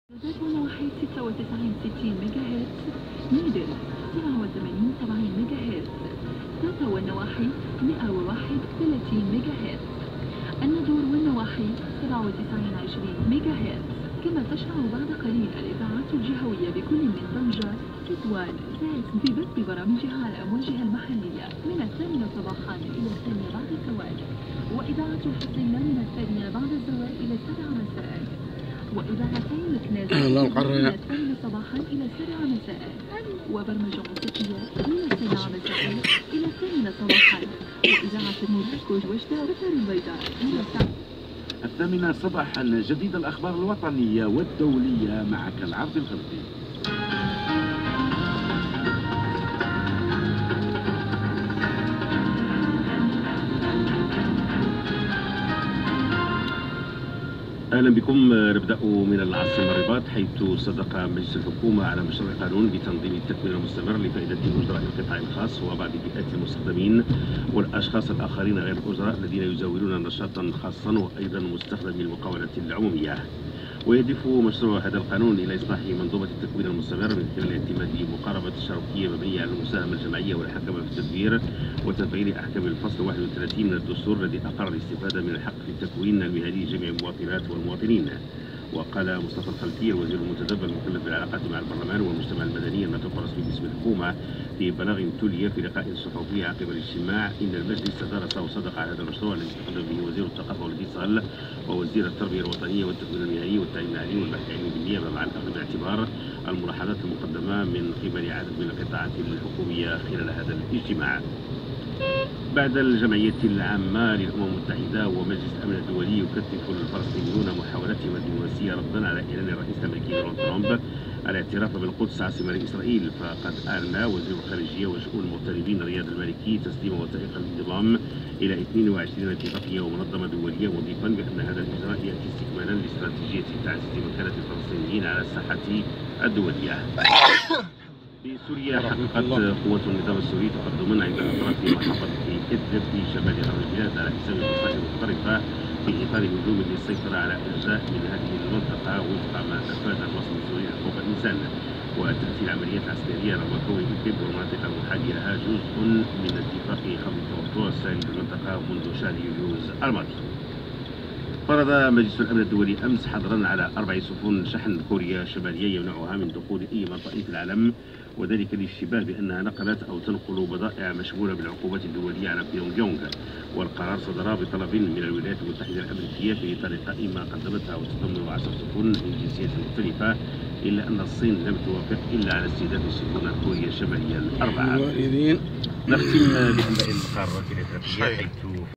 ونواحي 96 ميجا هرتز، نيدل 87 70 ميجا هرتز، تاتا والنواحي 131 ميجا هرتز، الندور والنواحي 97 20 ميجا هرتز. كما تشرع بعد قليل الإذاعات الجهوية بكل من طنجة، تطوان، زيت ببث برامجها على أمواجها المحلية من 8 صباحا إلى 2 بعد الزوال، وإذاعة الحسينة من 2 بعد الزوال إلى 7 مساء، وإذاعتين الكنازة من 8 صباحا إلى 7 مساء، وبرمجة موسيقية من 7 مساء إلى 8 صباحا، وإذاعة المراكش وجدة والدار البيضاء من 8 صباحا. جديد الأخبار الوطنية والدولية معك العرض الغربي. اهلا بكم. نبدا من العاصمه الرباط، حيث صدق مجلس الحكومه على مشروع قانون بتنظيم التكوين المستمر لفائده اجراء القطاع الخاص وبعض فئات المستخدمين والاشخاص الاخرين غير الاجراء الذين يزاولون نشاطا خاصا وايضا مستخدمي المقاولات العموميه. ويهدف مشروع هذا القانون الى اصلاح منظومه التكوين المستمر من خلال اعتماد مقاربه الشركيه مبنيه على المساهمه الجماعيه والحكمه في التدبير وتفعيل احكام الفصل 31 من الدستور الذي اقر الاستفاده من الحق في التكوين المهني لجميع المواطنات والمواطنين. وقال مصطفى الخلفي الوزير المنتدب المكلف بالعلاقات مع البرلمان والمجتمع المدني الناطق الرسمي باسم الحكومه في بلاغ تلي في لقاء صحفي عقب الاجتماع ان المجلس درس وصدق على هذا المشروع الذي تقدم به وزير الثقافه والاتصال ووزير التربيه الوطنيه والتكوين المهني والتعليم العالي والبحث العلمي بالنيابه مع الاخذ بالاعتبار الملاحظات المقدمه من قبل عدد من القطاعات الحكوميه خلال هذا الاجتماع. بعد الجمعية العامة للأمم المتحدة ومجلس الأمن الدولي يكثف الفلسطينيون محاولاتهم الدبلوماسية ردا على إعلان الرئيس الأمريكي دونالد ترامب الاعتراف بالقدس عاصمة لإسرائيل. فقد أعلن وزير الخارجية وشؤون المغتربين رياض المالكي تسليم وثائق الانضمام إلى 22 اتفاقية ومنظمة دولية، مضيفا بأن هذا الإجراء يأتي استكمالا لاستراتيجية تعزيز مكانة الفلسطينيين على الساحة الدولية. في سوريا حققت قوات النظام السوري تقدما عند الأطراف في محافظة إدلب في شمال غرب البلاد على حساب الفصائل المختلفة في إطار هجوم للسيطرة على أجزاء من هذه المنطقة وفق ما أفاد الوصف السوري لحقوق الإنسان. وتأتي العمليات العسكرية رغم كون إدلب والمناطق المحاذية لها جزء من اتفاق خفض التوتر الساري في المنطقة منذ شهر يوليو الماضي. فرض مجلس الأمن الدولي أمس حظرا على 4 سفن شحن كوريا الشمالية يمنعها من دخول أي منطقة في العالم، وذلك للاشتباه بأنها نقلت أو تنقل بضائع مشمولة بالعقوبات الدولية على بيونغ يونغ. والقرار صدر بطلب من الولايات المتحدة الأمريكية في إطار قائمة قدمتها وتضم 10 سفن من جنسيات مختلفة، إلا أن الصين لم توافق إلا على استهداف السفن الكورية الشمالية ال4. نختم بأنباء القارة الأفريقية حيث